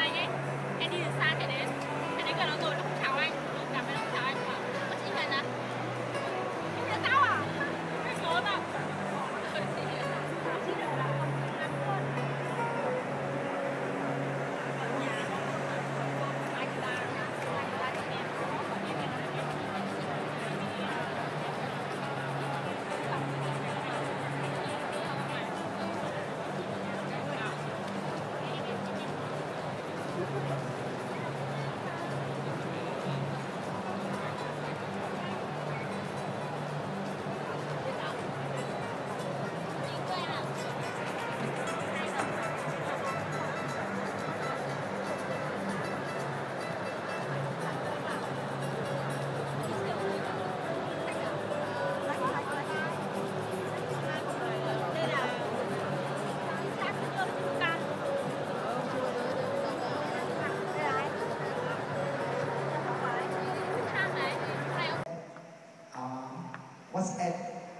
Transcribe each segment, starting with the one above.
anh ấy. Em đi từ xa chạy đến gần nó rồi nó không chào anh, gặp nó không chào anh mà có chị Huyền à? Em biết tao à? Biết số tao. Chị được là không làm luôn. Ở nhà anh là chị em có còn em WhatsApp,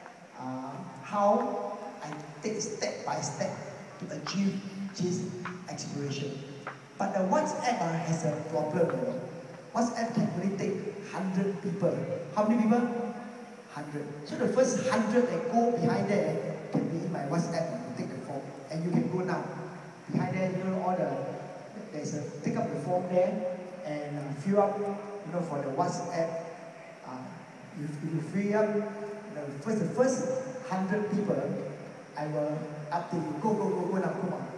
how I take step by step to achieve this aspiration. But the WhatsApp has a problem. WhatsApp can only take 100 people. How many people? 100. So the first 100 that go behind there can be in my WhatsApp and take the form. And you can go now. Behind there, you know, all there's a take up the form there and fill up, you know, for the WhatsApp. If you free up the first 100 people, I will up to you. Go now, come on.